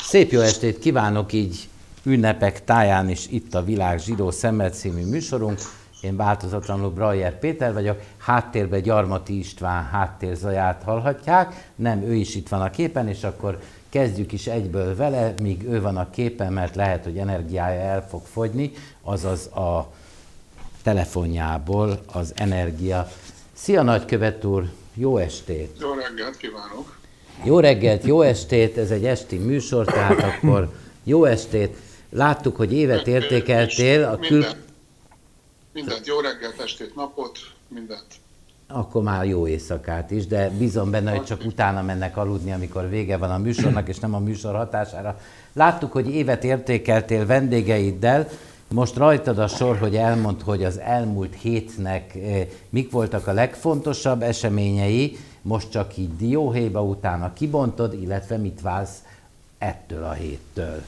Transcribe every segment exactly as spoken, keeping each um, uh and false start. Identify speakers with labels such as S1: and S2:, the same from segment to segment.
S1: Szép jó estét kívánok így ünnepek táján is itt a Világ zsidó szemmel című műsorunk. Én változatlanul Brajer Péter vagyok, háttérben Gyarmati István háttérzaját hallhatják, nem, ő is itt van a képen, és akkor kezdjük is egyből vele, míg ő van a képen, mert lehet, hogy energiája el fog fogyni, azaz a telefonjából az energia. Szia nagykövet úr, jó estét!
S2: Jó reggelt kívánok!
S1: Jó reggelt, jó estét, ez egy esti műsor, tehát akkor jó estét. Láttuk, hogy évet értékeltél. A kül...
S2: Minden, mindent, jó reggelt, estét, napot, mindent.
S1: Akkor már jó éjszakát is, de bízom benne, hogy csak utána mennek aludni, amikor vége van a műsornak, és nem a műsor hatására. Láttuk, hogy évet értékeltél vendégeiddel. Most rajtad a sor, hogy elmondd, hogy az elmúlt hétnek mik voltak a legfontosabb eseményei, most csak így dióhéjba utána kibontod, illetve mit vársz ettől a héttől?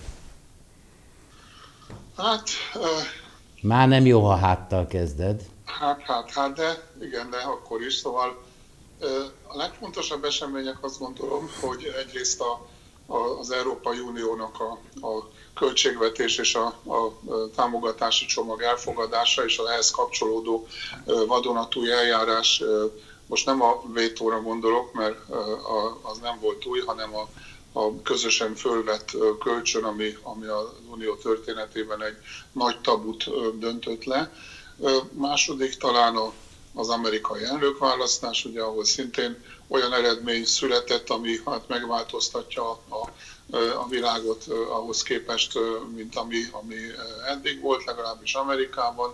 S2: Hát... Uh,
S1: Már nem jó, ha háttal kezded.
S2: Hát, hát, hát, de igen, de akkor is. Szóval uh, a legfontosabb események azt gondolom, hogy egyrészt a, a, az Európai Uniónak a, a költségvetés és a, a támogatási csomag elfogadása és az ehhez kapcsolódó uh, vadonatúj eljárás. Uh, Most nem a vétóra gondolok, mert az nem volt új, hanem a, a közösen fölvett kölcsön, ami, ami az Unió történetében egy nagy tabut döntött le. Második talán a, az amerikai elnökválasztás, ugye, ahol szintén olyan eredmény született, ami hát megváltoztatja a, a világot ahhoz képest, mint ami, ami eddig volt, legalábbis Amerikában.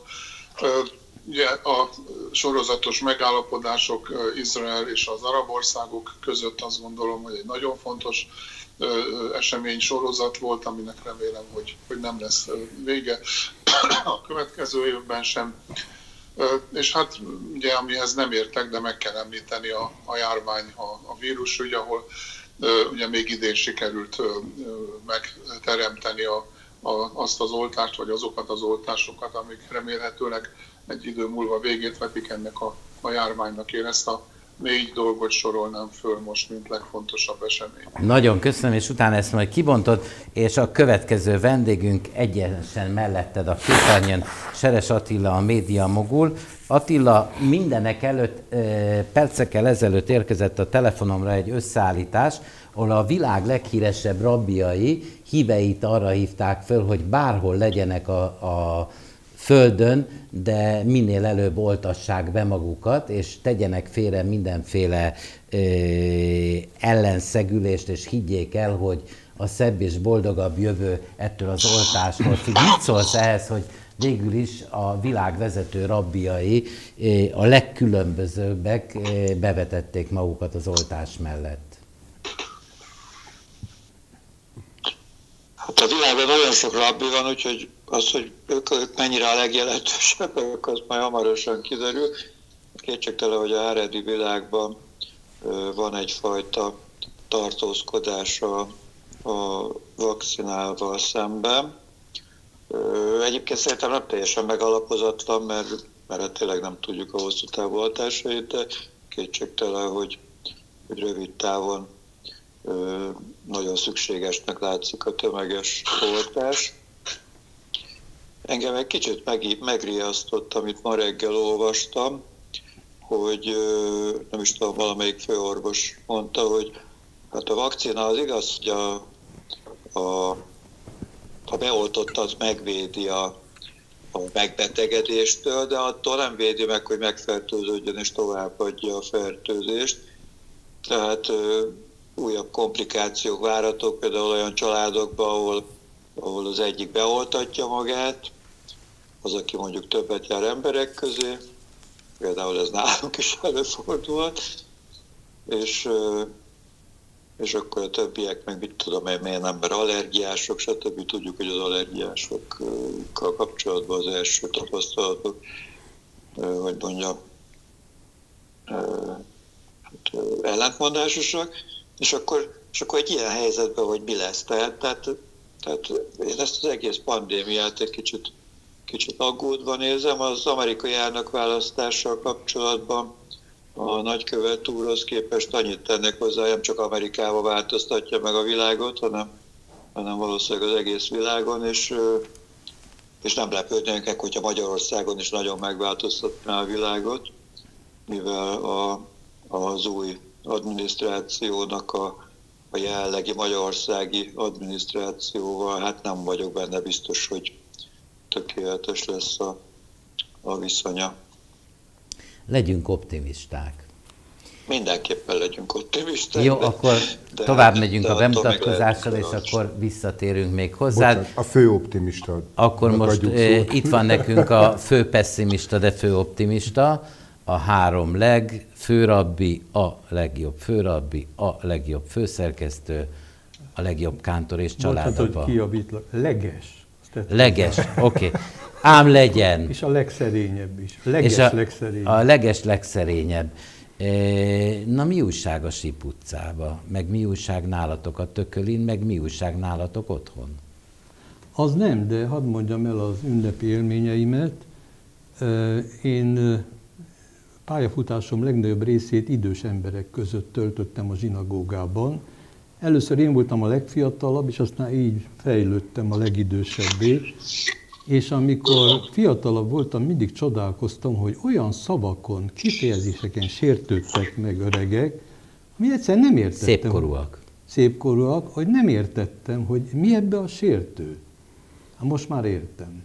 S2: Ugye a sorozatos megállapodások Izrael és az arab országok között azt gondolom, hogy egy nagyon fontos esemény sorozat volt, aminek remélem, hogy, hogy nem lesz vége a következő évben sem. És hát ugye amihez nem értek, de meg kell említeni a, a járvány, a, a vírusügy, ahol ugye még idén sikerült megteremteni a, a, azt az oltást, vagy azokat az oltásokat, amik remélhetőleg egy idő múlva végét vetik ennek a, a járványnak. Én ezt a négy dolgot sorolnám föl most, mint legfontosabb esemény.
S1: Nagyon köszönöm, és utána ezt majd kibontod, és a következő vendégünk egyenesen melletted a képernyőn, Seres Attila, a média mogul. Attila, mindenek előtt, percekkel ezelőtt érkezett a telefonomra egy összeállítás, ahol a világ leghíresebb rabbiai híveit arra hívták föl, hogy bárhol legyenek a, a Földön, de minél előbb oltassák be magukat, és tegyenek félre mindenféle ö, ellenszegülést, és higgyék el, hogy a szebb és boldogabb jövő ettől az oltástól függ. Mit szólsz ehhez, hogy végül is a világ vezető rabbiai, a legkülönbözőbbek bevetették magukat az oltás mellett?
S3: Hát a világban nagyon sok rabbi van, úgyhogy az, hogy ők, ők mennyire a legjelentősebbek, az majd hamarosan kiderül. Kétségtelen, hogy a háredi világban van egyfajta tartózkodása a vakcinával szemben. Egyébként szerintem nem teljesen megalapozatlan, mert, mert tényleg nem tudjuk a hosszú távú hatásait, de kétségtelen, hogy, hogy rövid távon nagyon szükségesnek látszik a tömeges oltás. Engem egy kicsit meg, megriasztott, amit ma reggel olvastam, hogy nem is tudom, valamelyik főorvos mondta, hogy hát a vakcina az igaz, hogy a, a, ha beoltott, az megvédi a, a megbetegedéstől, de attól nem védi meg, hogy megfertőződjön és továbbadja a fertőzést. Tehát újabb komplikációk várhatók, például olyan családokban, ahol, ahol az egyik beoltatja magát, az, aki mondjuk többet jár emberek közé, például ez nálunk is előfordulhat, és, és akkor a többiek meg mit tudom én, milyen ember allergiások, stb. Tudjuk, hogy az allergiásokkal kapcsolatban az első tapasztalatok, hogy mondjam, ellentmondásosak. És akkor, és akkor egy ilyen helyzetben, hogy mi lesz. Tehát, tehát, tehát én ezt az egész pandémiát egy kicsit, kicsit aggódva nézem. Az amerikai elnökválasztással kapcsolatban a nagykövet úrhoz képest annyit tennék hozzá, nem csak Amerikába változtatja meg a világot, hanem, hanem valószínűleg az egész világon, és, és nem lepődnénk meg, hogyha Magyarországon is nagyon megváltoztatná a világot, mivel a, az új adminisztrációnak a, a jelenlegi magyarországi adminisztrációval, hát nem vagyok benne biztos, hogy tökéletes lesz a, a viszonya.
S1: Legyünk optimisták.
S3: Mindenképpen legyünk optimisták.
S1: Jó, akkor
S3: de,
S1: tovább megyünk
S3: de
S1: a bemutatkozással, és akkor visszatérünk még hozzá.
S4: Bocsánat, a fő optimista.
S1: Akkor most e, itt van nekünk a fő pessimista, de fő optimista, a három leg, főrabbi, a legjobb főrabbi, a legjobb főszerkesztő, a legjobb kántor és családapa.
S5: Bocsánat, hogy kijavítlak. Leges.
S1: Leges, oké. Okay. Ám legyen.
S5: És a legszerényebb is. Leges
S1: és a,
S5: legszerényebb.
S1: A leges legszerényebb. Na, mi újság a Síp utcába? Meg mi újság nálatok a Tökölin, meg mi újság nálatok otthon?
S5: Az nem, de hadd mondjam el az ünnepi élményeimet. Én pályafutásom legnagyobb részét idős emberek között töltöttem a zsinagógában. Először én voltam a legfiatalabb, és aztán így fejlődtem a legidősebbé. És amikor fiatalabb voltam, mindig csodálkoztam, hogy olyan szavakon, kifejezéseken sértődtek meg öregek, ami egyszerűen nem értettem.
S1: Szépkorúak.
S5: Szépkorúak, hogy nem értettem, hogy mi ebbe a sértő. Hát most már értem.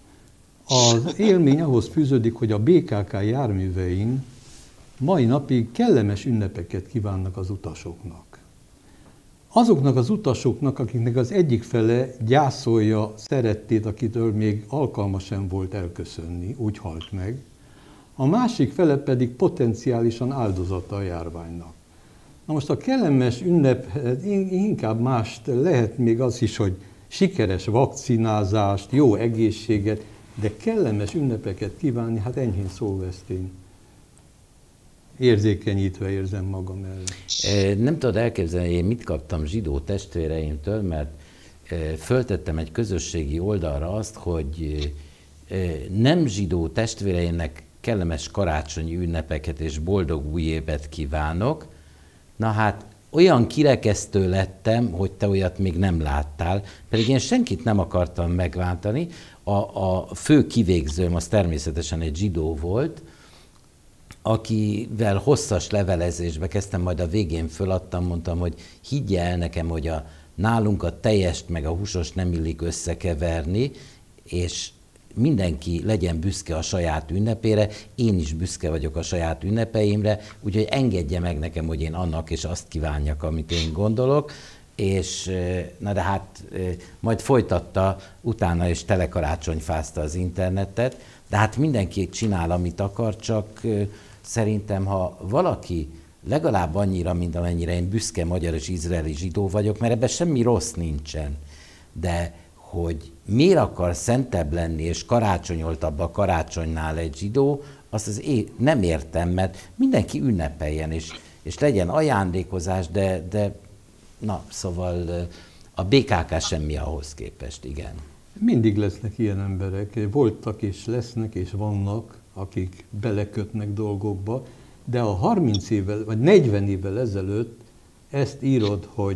S5: Az élmény ahhoz fűződik, hogy a bé ká ká járművein mai napig kellemes ünnepeket kívánnak az utasoknak. Azoknak az utasoknak, akiknek az egyik fele gyászolja szerettét, akitől még alkalma sem volt elköszönni, úgy halt meg, a másik fele pedig potenciálisan áldozata a járványnak. Na most a kellemes ünnep inkább mást lehet még az is, hogy sikeres vakcinázást, jó egészséget, de kellemes ünnepeket kívánni, hát enyhén szólva ezt én érzékenyítve érzem magam el.
S1: Nem tudod elképzelni, én mit kaptam zsidó testvéreimtől, mert föltettem egy közösségi oldalra azt, hogy nem zsidó testvéreimnek kellemes karácsonyi ünnepeket és boldog új évet kívánok. Na hát, olyan kirekesztő lettem, hogy te olyat még nem láttál, pedig én senkit nem akartam megvántani. A, a fő kivégzőm az természetesen egy zsidó volt, akivel hosszas levelezésbe kezdtem, majd a végén föladtam, mondtam, hogy higgye el nekem, hogy a, nálunk a tejest meg a húsos nem illik összekeverni, és mindenki legyen büszke a saját ünnepére, én is büszke vagyok a saját ünnepeimre, úgyhogy engedje meg nekem, hogy én annak és azt kívánjak, amit én gondolok, és na de hát majd folytatta, utána is telekarácsonyfázta az internetet, de hát mindenki csinál, amit akar, csak szerintem, ha valaki legalább annyira, mint amennyire én büszke magyar és izraeli zsidó vagyok, mert ebben semmi rossz nincsen, de hogy miért akar szentebb lenni és karácsonyoltabb a karácsonynál egy zsidó, azt az én nem értem, mert mindenki ünnepeljen, és, és legyen ajándékozás, de, de na, szóval a bé ká ká semmi ahhoz képest, igen.
S5: Mindig lesznek ilyen emberek, voltak és lesznek és vannak, akik belekötnek dolgokba, de a harminc évvel, vagy negyven évvel ezelőtt ezt írod, hogy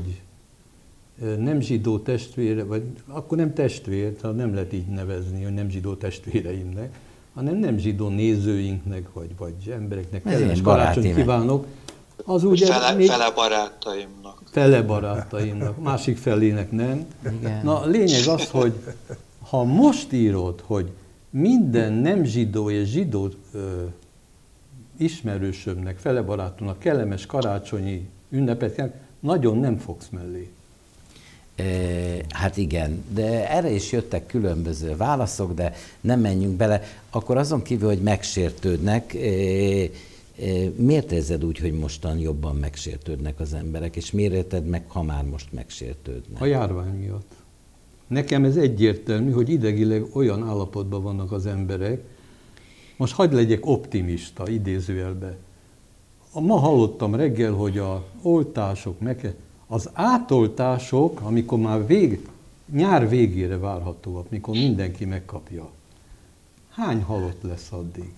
S5: nem zsidó testvére, vagy akkor nem testvér, ha nem lehet így nevezni, hogy nem zsidó testvéreimnek, hanem nem zsidó nézőinknek, vagy, vagy embereknek kellemes karácsonyt kívánok. Az ugye
S3: fele,
S5: még
S3: fele barátaimnak.
S5: Fele barátaimnak, másik felének nem.
S1: Igen.
S5: Na, lényeg az, hogy ha most írod, hogy minden nem zsidó és zsidó ö, ismerősömnek, fele barátomnak kellemes karácsonyi ünnepet kell, nagyon nem fogsz mellé.
S1: E, hát igen, de erre is jöttek különböző válaszok, de nem menjünk bele. Akkor azon kívül, hogy megsértődnek, e, e, miért érzed úgy, hogy mostan jobban megsértődnek az emberek, és miért érted meg, ha már most megsértődnek?
S5: A járvány miatt. Nekem ez egyértelmű, hogy idegileg olyan állapotban vannak az emberek, most hagyd legyek optimista, idézőjelbe. Ma hallottam reggel, hogy a oltások, meg, az átoltások, amikor már vég, nyár végére várhatóak, mikor mindenki megkapja. Hány halott lesz addig?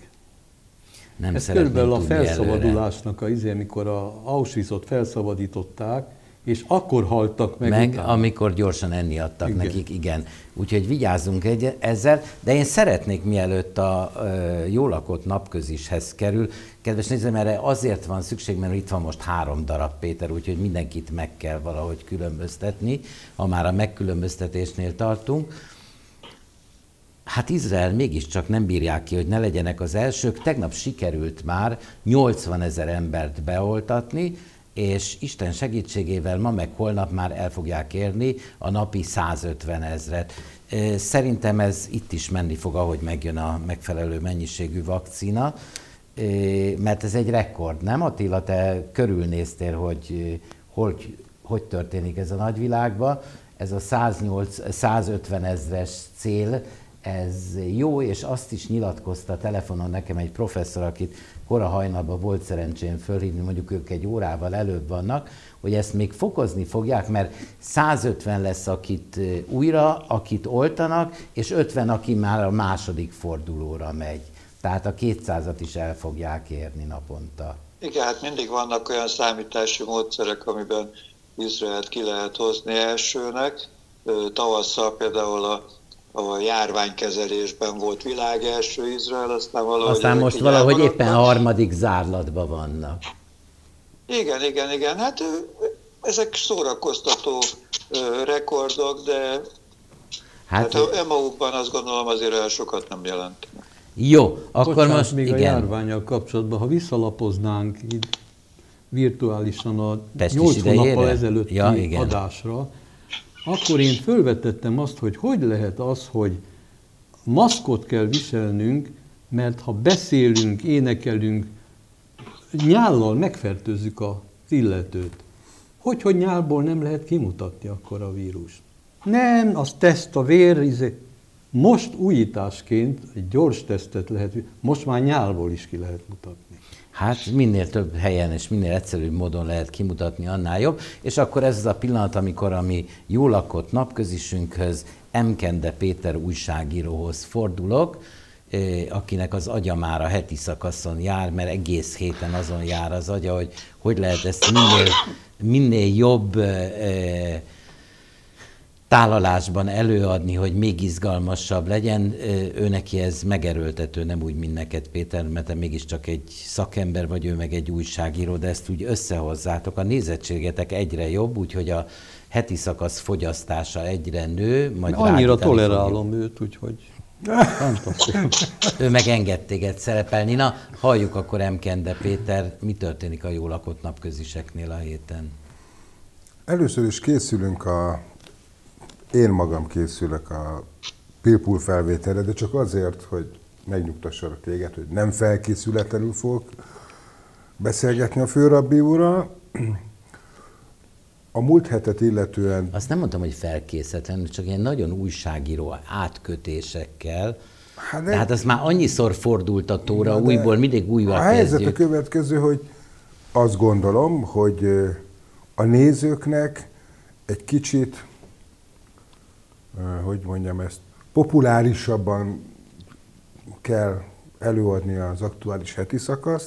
S1: Nem
S5: ez körülbelül a felszabadulásnak a izé, amikor a Auschwitzot felszabadították, És akkor haltak meg,
S1: meg
S5: utána.
S1: amikor gyorsan enni adtak
S5: Igen.
S1: nekik, igen. Úgyhogy vigyázzunk egy, ezzel, de én szeretnék, mielőtt a ö, Jól lakott napközishez kerül, kedves nézőim, erre azért van szükség, mert itt van most három darab Péter, úgyhogy mindenkit meg kell valahogy különböztetni, ha már a megkülönböztetésnél tartunk. Hát Izrael mégiscsak nem bírják ki, hogy ne legyenek az elsők. Tegnap sikerült már nyolcvanezer embert beoltatni, és Isten segítségével ma meg holnap már el fogják érni a napi százötvenezret. Szerintem ez itt is menni fog, ahogy megjön a megfelelő mennyiségű vakcina, mert ez egy rekord, nem Attila? Te körülnéztél, hogy hogy, hogy történik ez a nagyvilágban. Ez a százötven ezres cél, ez jó, és azt is nyilatkozta telefonon nekem egy professzor, akit kora hajnalban volt szerencsém fölhívni, mondjuk ők egy órával előbb vannak, hogy ezt még fokozni fogják, mert százötven lesz, akit újra, akit oltanak, és ötven, aki már a második fordulóra megy. Tehát a kétszázat is el fogják érni naponta.
S3: Igen, hát mindig vannak olyan számítási módszerek, amiben Izraelt ki lehet hozni elsőnek. Tavasszal például a a járványkezelésben volt világ első Izrael, aztán valahogy...
S1: Aztán most valahogy éppen a harmadik zárlatban vannak.
S3: Igen, igen, igen. Hát ezek szórakoztató rekordok, de hát, hát önmagukban azt gondolom azért el sokat nem jelentenek.
S1: Jó, akkor
S5: Bocsánat,
S1: most
S5: még
S1: igen.
S5: a járvánnyal kapcsolatban, ha visszalapoznánk így virtuálisan a
S1: Pestis
S5: nyolc
S1: idejére?
S5: hónappal ezelőtti
S1: Ja, igen.
S5: adásra, akkor én fölvetettem azt, hogy hogy lehet az, hogy maszkot kell viselnünk, mert ha beszélünk, énekelünk, nyállal megfertőzzük az illetőt. Hogy, hogy nyálból nem lehet kimutatni akkor a vírust? Nem, az teszt, a vér, izé. Most újításként egy gyors tesztet lehet, most már nyálból is ki lehet mutatni.
S1: Hát minél több helyen és minél egyszerűbb módon lehet kimutatni, annál jobb. És akkor ez az a pillanat, amikor a mi Jól lakott napközisünkhöz, Emkende Péter újságíróhoz fordulok, akinek az agya már a heti szakaszon jár, mert egész héten azon jár az agya, hogy hogy lehet ezt minél, minél jobb tálalásban előadni, hogy még izgalmasabb legyen. Ő neki ez megerőltető, nem úgy, mint neked, Péter, mert te mégiscsak egy szakember vagy, ő meg egy újságíró, de ezt úgy összehozzátok. A nézettségetek egyre jobb, úgyhogy a heti szakasz fogyasztása egyre nő. Majd
S5: annyira tolerálom fogjuk. Őt, úgyhogy fantasztikus.
S1: Ő meg enged téged szerepelni. Na, halljuk akkor Emkende Péter, mi történik a Jól lakott napköziseknél a héten?
S4: Először is készülünk a Én magam készülök a Pilpul felvételre, de csak azért, hogy megnyugtassalak téged, hogy nem felkészületlenül fogok beszélgetni a főrabbi úrral. A múlt hetet illetően...
S1: Azt nem mondtam, hogy felkészületlenül, csak ilyen nagyon újságíró átkötésekkel. Hát, de hát az már annyiszor fordult a tóra, újból mindig újra kezdjük.
S4: A helyzet a következő, hogy azt gondolom, hogy a nézőknek egy kicsit, hogy mondjam ezt, populárisabban kell előadni az aktuális heti szakaszt,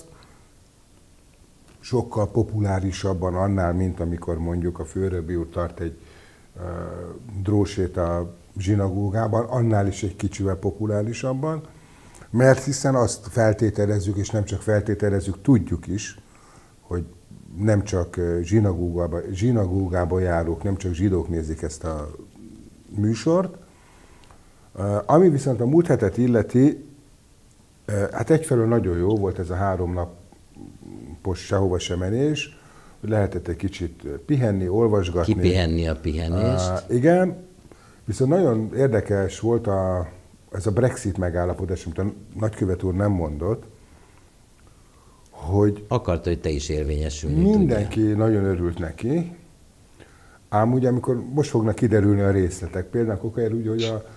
S4: sokkal populárisabban annál, mint amikor mondjuk a főrabbi úr tart egy uh, drósét a zsinagógában, annál is egy kicsivel populárisabban, mert hiszen azt feltételezzük, és nem csak feltételezzük, tudjuk is, hogy nem csak zsinagógába, zsinagógába járók, nem csak zsidók nézik ezt a műsort. Ami viszont a múlt hetet illeti, hát egyfelől nagyon jó volt ez a három napos sehova sem menés, hogy lehetett egy kicsit pihenni, olvasgatni.
S1: Kipihenni a pihenést.
S4: Uh, igen, viszont nagyon érdekes volt a, ez a Brexit megállapodás, amit a nagykövet úr nem mondott, hogy
S1: akarta, hogy te is érvényesülni
S4: mindenki
S1: tudja.
S4: Nagyon örült neki, ám ugye, amikor most fognak kiderülni a részletek, például akkor úgy, hogy a,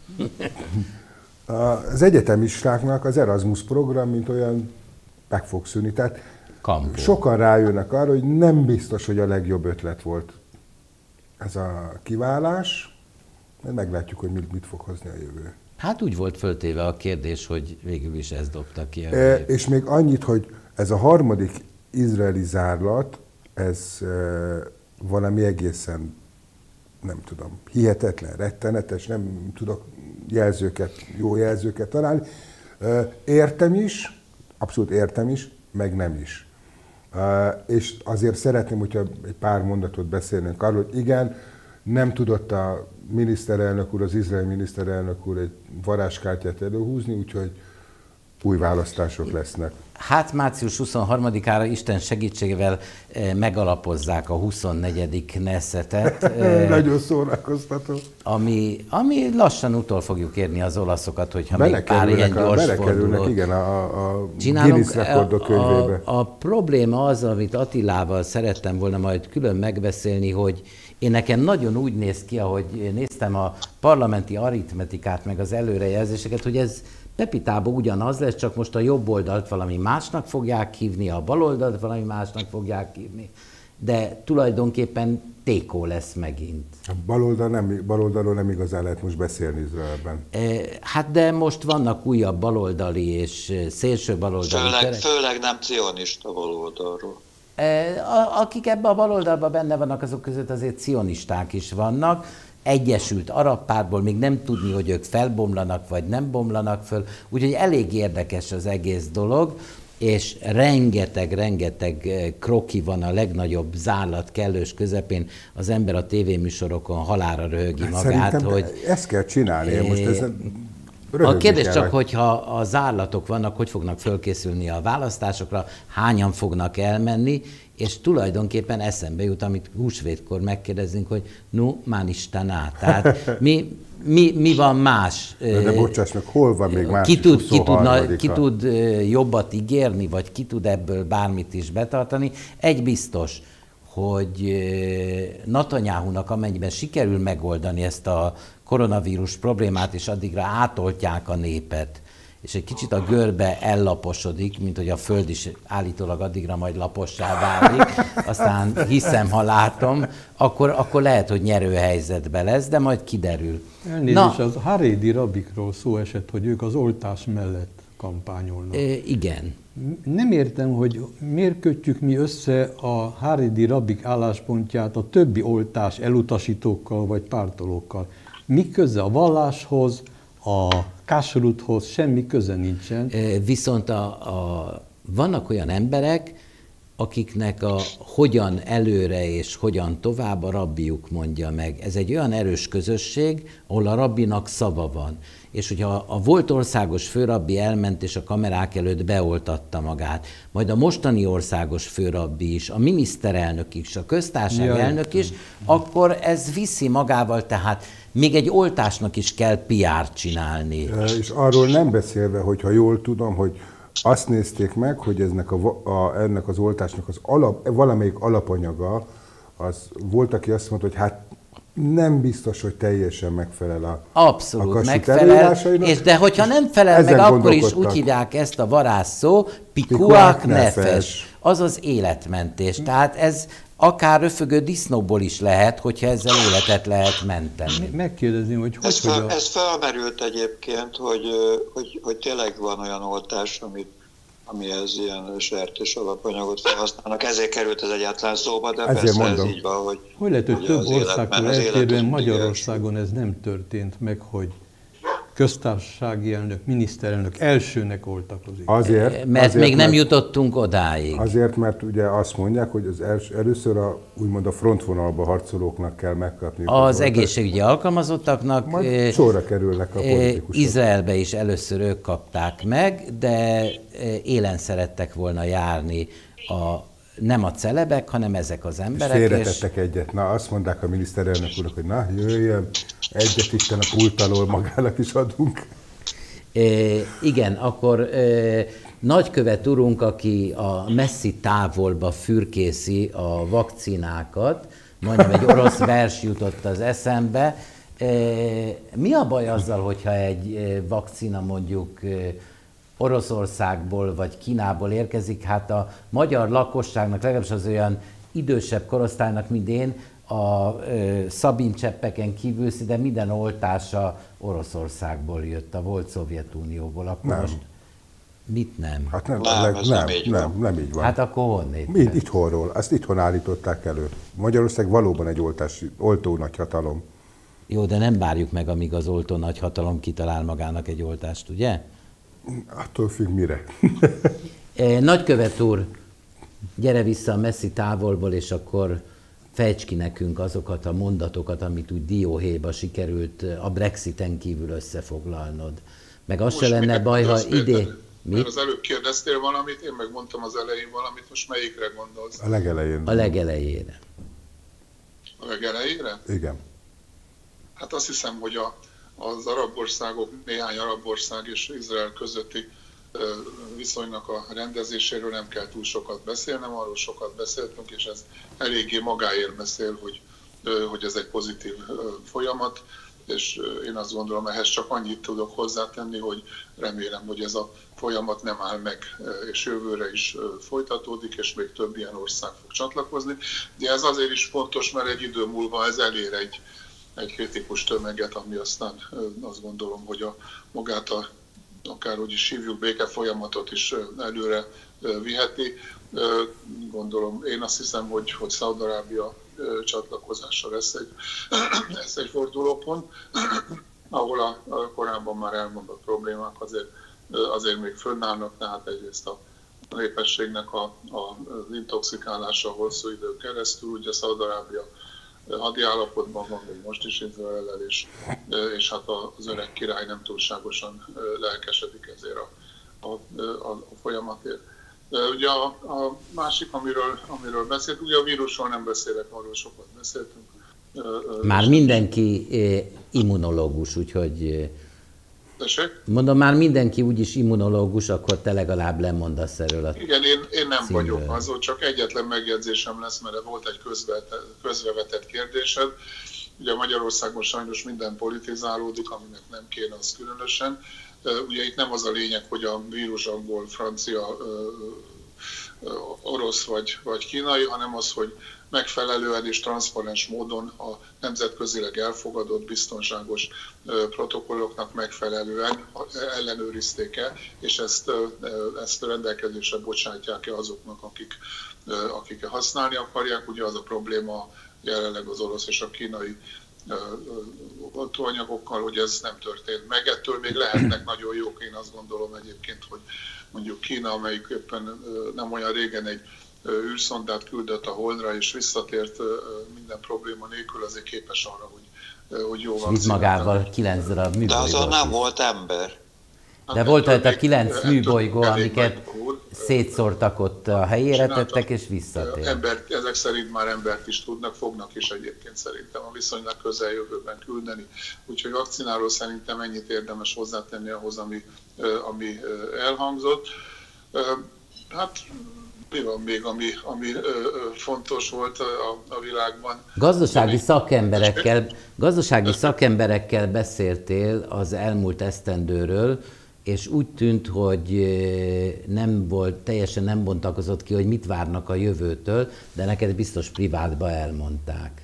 S4: a, az egyetemistáknak az Erasmus program, mint olyan, meg fog szűnni. Tehát
S1: Kampó.
S4: Sokan rájönnek arra, hogy nem biztos, hogy a legjobb ötlet volt ez a kiválás, de meglátjuk, hogy mit, mit fog hozni a jövő.
S1: Hát úgy volt föltéve a kérdés, hogy végül is ez dobta ki.
S4: E, és még annyit, hogy ez a harmadik izraeli zárlat, ez valami egészen, nem tudom, hihetetlen, rettenetes, nem tudok jelzőket, jó jelzőket találni. Értem is, abszolút értem is, meg nem is. És azért szeretném, hogyha egy pár mondatot beszélnénk arról, hogy igen, nem tudott a miniszterelnök úr, az izraeli miniszterelnök úr egy varázskártyát előhúzni, úgyhogy új választások lesznek.
S1: Hát március huszonharmadikára Isten segítségével megalapozzák a huszonnegyedik Knessetet.
S4: Nagyon szórakoztató.
S1: Ami, ami lassan utol fogjuk érni az olaszokat, hogyha még pár ilyen gyors
S4: fordulót igen, a, a Guinness rekordok könyvébe.
S1: A, a probléma az, amit Attilával szerettem volna majd külön megbeszélni, hogy én nekem nagyon úgy néz ki, ahogy néztem a parlamenti aritmetikát, meg az előrejelzéseket, hogy ez Pepitában ugyanaz lesz, csak most a jobb oldalt valami másnak fogják hívni, a bal oldalt valami másnak fogják hívni, de tulajdonképpen tékó lesz megint.
S4: A baloldal nem, baloldalról nem igazán lehet most beszélni Izraelben.
S1: Hát de most vannak újabb baloldali és szélső baloldali
S3: főleg,
S1: terek.
S3: Főleg nem cionista baloldalról.
S1: Akik ebben a baloldalban benne vannak, azok között azért cionisták is vannak. Egyesült Arab Pártból még nem tudni, hogy ők felbomlanak, vagy nem bomlanak föl. Úgyhogy elég érdekes az egész dolog, és rengeteg-rengeteg kroki van a legnagyobb zárlat kellős közepén. Az ember a tévéműsorokon halálra röhögi
S4: hát
S1: magát, hogy...
S4: ezt kell csinálni, é, most ez...
S1: A kérdés csak, hogyha a zárlatok vannak, hogy fognak fölkészülni a választásokra, hányan fognak elmenni, és tulajdonképpen eszembe jut, amit húsvétkor megkérdezünk, hogy no, man istaná. Tehát mi, mi, mi van más?
S4: De, de bocsáss meg, hol van még más?
S1: Ki tud, ki, tudna, ki tud jobbat ígérni, vagy ki tud ebből bármit is betartani? Egy biztos, hogy Netanyahunak amennyiben sikerül megoldani ezt a koronavírus problémát, és addigra átoltják a népet, és egy kicsit a görbe ellaposodik, mint hogy a Föld is állítólag addigra majd lapossá válik, aztán hiszem, ha látom, akkor, akkor lehet, hogy nyerőhelyzetben lesz, de majd kiderül.
S5: Elnézést, az harédi rabikról szó esett, hogy ők az oltás mellett kampányolnak.
S1: E, igen.
S5: Nem értem, hogy miért kötjük mi össze a harédi rabik álláspontját a többi oltás elutasítókkal vagy pártolókkal. Mi köze a valláshoz, a kashruthoz, semmi köze nincsen.
S1: Viszont a, a, vannak olyan emberek, akiknek a hogyan előre és hogyan tovább a rabbiuk mondja meg. Ez egy olyan erős közösség, ahol a rabbinak szava van. És hogyha a volt országos főrabbi elment és a kamerák előtt beoltatta magát, majd a mostani országos főrabbi is, a miniszterelnök is, a köztársaság ja, elnök is, akkor ez viszi magával, tehát még egy oltásnak is kell pé er-t csinálni.
S4: És arról nem beszélve, hogyha jól tudom, hogy azt nézték meg, hogy eznek, a, a, ennek az oltásnak az alap, valamelyik alapanyaga, az volt, aki azt mondta, hogy hát nem biztos, hogy teljesen megfelel a
S1: Abszolút
S4: a
S1: megfelel, és de hogyha nem felel meg, akkor is úgy hívják ezt a varázsszó, pikuach nefesh, azaz életmentés. Tehát ez akár röfögő disznóból is lehet, hogyha ezzel életet lehet menteni.
S5: Megkérdezni, hogy hogy...
S3: Ez,
S5: hogy
S3: fel,
S5: a...
S3: ez felmerült egyébként, hogy, hogy, hogy tényleg van olyan oltás, amit, amihez ilyen sertés alapanyagot felhasználnak. Ezért került ez egyáltalán szóba, de
S4: ezért
S3: persze
S4: mondom.
S3: ez így van, hogy...
S5: Hogy lehet, hogy több országtól eltérően Magyarországon
S3: igen.
S5: ez nem történt meg, hogy köztársasági elnök, miniszterelnök elsőnek oltakozik.
S4: Azért,
S1: mert
S4: azért,
S1: még nem
S4: mert,
S1: jutottunk odáig.
S4: Azért, mert ugye azt mondják, hogy az els, először a, úgymond a frontvonalba harcolóknak kell megkapni.
S1: Az egészségügyi alkalmazottaknak.
S4: Majd sorra kerülnek a politikusok.
S1: Izraelbe is először ők kapták meg, de élen szerettek volna járni a nem a celebek, hanem ezek az emberek.
S4: Félretettek és... egyet. Na, azt mondták a miniszterelnök úrnak, hogy na, jöjjön, egyet itten a pult alól magának is adunk.
S1: E, igen, akkor e, nagykövet urunk, aki a messzi távolba fürkészi a vakcinákat, majdnem egy orosz vers jutott az eszembe. E, mi a baj azzal, hogyha egy vakcina mondjuk Oroszországból vagy Kínából érkezik? Hát a magyar lakosságnak, legalábbis az olyan idősebb korosztálynak, mint én, a ö, szabincseppeken kívül szinte minden oltása Oroszországból jött, a volt Szovjetunióból. Akkor
S4: nem.
S1: Most... Mit nem?
S4: Hát nem,
S3: Nem,
S4: leg,
S3: ez
S4: nem,
S3: nem így
S4: nem,
S3: van.
S4: nem így van.
S1: Hát akkor honnét?
S4: Mind itthonról, ezt itthon állították elő. Magyarország valóban egy oltási, oltó nagyhatalom.
S1: Jó, de nem várjuk meg, amíg az oltó nagyhatalom kitalál magának egy oltást, ugye?
S4: Attól függ mire.
S1: Nagykövet úr, gyere vissza a messzi távolból, és akkor fejts ki nekünk azokat a mondatokat, amit úgy dióhéjba sikerült a Brexiten kívül összefoglalnod. Meg az se lenne baj, ha idé...
S2: Mi? Mert az előbb kérdeztél valamit, én megmondtam az elején valamit, most melyikre gondolsz?
S4: A legelején.
S1: A legelejére.
S2: A legelejére?
S4: Igen.
S2: Hát azt hiszem, hogy a, az arab országok, néhány arab ország és Izrael közötti viszonynak a rendezéséről nem kell túl sokat beszélnem, arról sokat beszéltünk, és ez eléggé magáért beszél, hogy, hogy ez egy pozitív folyamat, és én azt gondolom, ehhez csak annyit tudok hozzátenni, hogy remélem, hogy ez a folyamat nem áll meg, és jövőre is folytatódik, és még több ilyen ország fog csatlakozni. De ez azért is fontos, mert egy idő múlva ez elér egy, egy kritikus tömeget, ami aztán azt gondolom, hogy a magát a akárhogy is hívjuk, béke folyamatot is előre viheti. Gondolom, én azt hiszem, hogy, hogy Szaúd-Arábia csatlakozása lesz egy, lesz egy fordulópont, ahol a, a korábban már elmondott problémák azért, azért még fönnállnak, tehát egyrészt a népességnek a, a, az intoxikálása hosszú idő keresztül, ugye Szaúd-Arábia hadi állapotban van, még most is Izraellel, és, és hát az öreg király nem túlságosan lelkesedik ezért a, a, a, a folyamatért. Ugye a, a másik, amiről, amiről beszélt, ugye a vírusról nem beszélek, arról sokat beszéltünk.
S1: Már mindenki immunológus, úgyhogy...
S2: Tessék?
S1: Mondom, már mindenki úgyis immunológus, akkor te legalább lemondasz erről a
S2: Igen, én, én nem
S1: címről.
S2: vagyok azon, csak egyetlen megjegyzésem lesz, mert volt egy közvetett, közvetett kérdésed. Ugye Magyarországon sajnos minden politizálódik, aminek nem kéne, az különösen. Ugye itt nem az a lényeg, hogy a vírus angol, francia, orosz vagy, vagy kínai, hanem az, hogy megfelelően és transzparens módon a nemzetközileg elfogadott biztonságos protokolloknak megfelelően ellenőrizték el, és ezt, ezt rendelkezésre bocsátják-e azoknak, akik, akik használni akarják. Ugye az a probléma jelenleg az orosz és a kínai oltóanyagokkal, hogy ez nem történt meg. Ettől még lehetnek nagyon jók, én azt gondolom egyébként, hogy mondjuk Kína, amelyik éppen nem olyan régen egy űrszondát küldött a Holdra, és visszatért minden probléma nélkül, azért képes arra, hogy, hogy jó
S1: visz magával kilenc darab műbolygó.
S3: De azon nem volt ember.
S1: De volt rajta kilenc műbolygó, amiket szétszórtak ott a helyére tettek, és visszatért.
S2: Ember, ezek szerint már embert is tudnak, fognak is egyébként szerintem a viszonylag közeljövőben küldeni. Úgyhogy vakcináról szerintem ennyit érdemes hozzátenni ahhoz, ami, ami elhangzott. Hát mi van még, ami, ami fontos volt a, a világban?
S1: Gazdasági szakemberekkel, gazdasági szakemberekkel beszéltél az elmúlt esztendőről, és úgy tűnt, hogy nem volt, teljesen nem bontakozott ki, hogy mit várnak a jövőtől, de neked biztos privátba elmondták.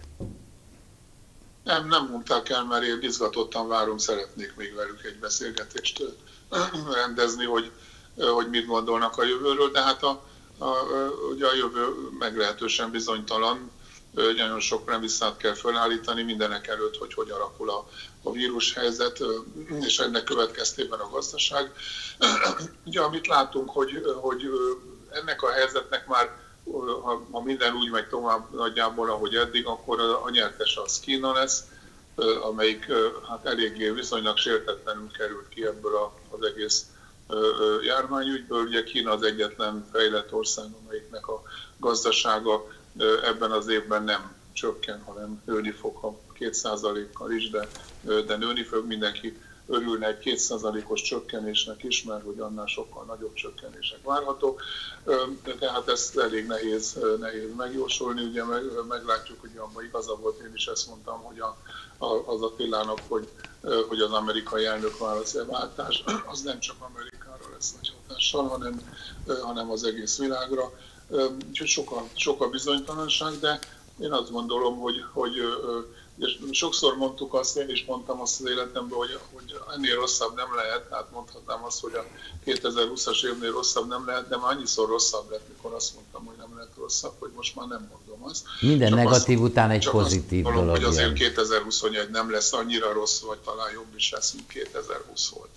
S2: Nem, nem mondták el, mert én izgatottan várom, szeretnék még velük egy beszélgetést rendezni, hogy, hogy mit gondolnak a jövőről, de hát a, a, ugye a jövő meglehetősen bizonytalan, nagyon sok premisszát kell felállítani mindenek előtt, hogy hogy alakul a, a vírushelyzet, és ennek következtében a gazdaság. Ugye amit látunk, hogy, hogy ennek a helyzetnek már, ha, ha minden úgy megy tovább nagyjából, ahogy eddig, akkor a nyertes az Kína lesz, amelyik hát eléggé viszonylag sértetlenül került ki ebből a, az egész járványügyből. Ugye Kína az egyetlen fejlett ország, amelyiknek a gazdasága ebben az évben nem csökken, hanem nőni fog a két százalékkal is, de, de nőni fog. Mindenki örülne egy két százalékos csökkenésnek is, mert hogy annál sokkal nagyobb csökkenések várhatók. Tehát ezt elég nehéz, nehéz megjósolni. Ugye meg, meglátjuk, hogy abban igaza volt, én is ezt mondtam, hogy a, a, az Attilának, hogy, hogy az amerikai elnökválasztás az nem csak Amerikára lesz nagy hatással, hanem, hanem az egész világra. Úgyhogy sok a, sok a bizonytalanság, de én azt gondolom, hogy, hogy és sokszor mondtuk azt, én is mondtam azt az életemben, hogy, hogy ennél rosszabb nem lehet, hát mondhatnám azt, hogy a kétezer-húszas évnél rosszabb nem lehet, de már annyiszor rosszabb lett, mikor azt mondtam, hogy nem lehet rosszabb, hogy most már nem mondom azt.
S1: Minden
S2: csak
S1: negatív
S2: azt,
S1: után egy
S2: csak
S1: pozitív
S2: azt
S1: dolog.
S2: Hogy azért
S1: ilyen.
S2: kétezer-huszonegy nem lesz annyira rossz, vagy talán jobb is lesz, mint kétezer-húsz volt.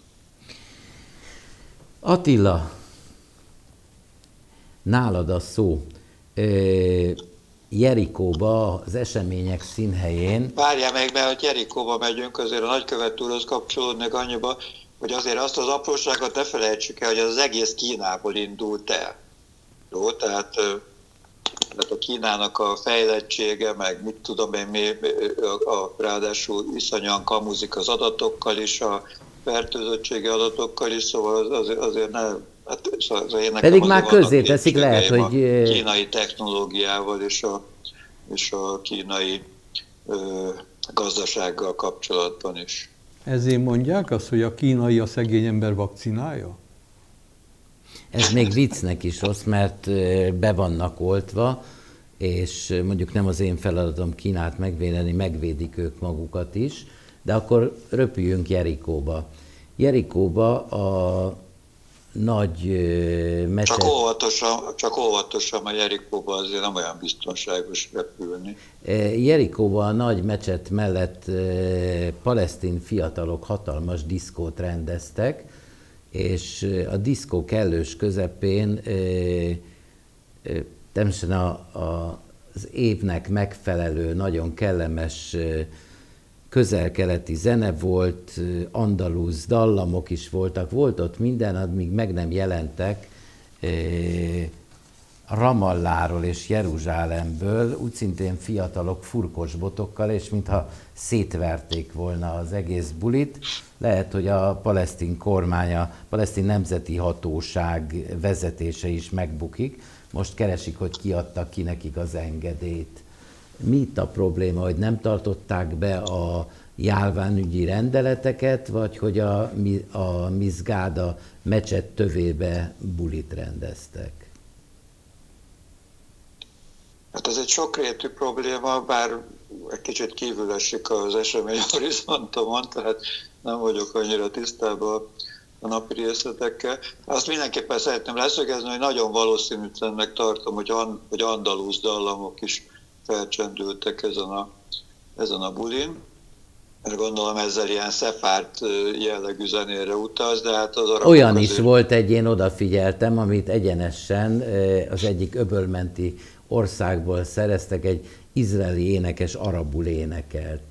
S1: Attila, nálad a szó. Ö, Jerikóba, az események színhelyén.
S3: Várjál meg, mert hogy Jerikóba megyünk, azért a nagykövet úrhoz kapcsolódnék annyiba, hogy azért azt az apróságot ne felejtsük el, hogy az egész Kínából indult el. Jó, tehát, tehát a Kínának a fejlettsége, meg mit tudom én, mi, a, a, ráadásul iszonyan kamuzik az adatokkal is, a fertőzöttségi adatokkal is, szóval azért, azért ne... Hát, szóval
S1: pedig már közzé teszik, lehet, hogy...
S3: A kínai technológiával és a, és a kínai ö, gazdasággal kapcsolatban is.
S5: Ezért mondják azt, hogy a kínai a szegény ember vakcinája?
S1: Ez még viccnek is rossz, mert be vannak oltva, és mondjuk nem az én feladatom Kínát megvédeni, megvédik ők magukat is, de akkor röpüljünk Jerikóba. Jerikóba a nagy mecset...
S3: Csak óvatosan, csak óvatosan, mert Jerikóban azért nem olyan biztonságos repülni.
S1: Jerikóban a nagy mecset mellett palesztin fiatalok hatalmas diszkót rendeztek, és a diszkó kellős közepén természetesen a, a, az évnek megfelelő, nagyon kellemes közel-keleti zene volt, andalúz dallamok is voltak, volt ott minden, amíg meg nem jelentek Ramalláról és Jeruzsálemből, úgy szintén fiatalok furkos botokkal, és mintha szétverték volna az egész bulit. Lehet, hogy a palesztin kormány, a palesztin nemzeti hatóság vezetése is megbukik. Most keresik, hogy kiadta ki nekik az engedélyt. Mi itt a probléma, hogy nem tartották be a járványügyi rendeleteket, vagy hogy a, a Mizgáda mecset tövébe bulit rendeztek?
S3: Hát ez egy sokrétű probléma, bár egy kicsit kívül esik az esemény horizontomon, tehát nem vagyok annyira tisztában a napi részletekkel. Azt mindenképpen szeretném leszögezni, hogy nagyon valószínűtlennek tartom, hogy, an, hogy andalúz dallamok is felcsendültek ezen a, ezen a bulin. Mert gondolom ezzel ilyen szepárt jellegű zenére utaz, de hát az arabok
S1: olyan is
S3: azért...
S1: volt egy, én odafigyeltem, amit egyenesen az egyik öbölmenti országból szereztek, egy izraeli énekes arabul énekelt.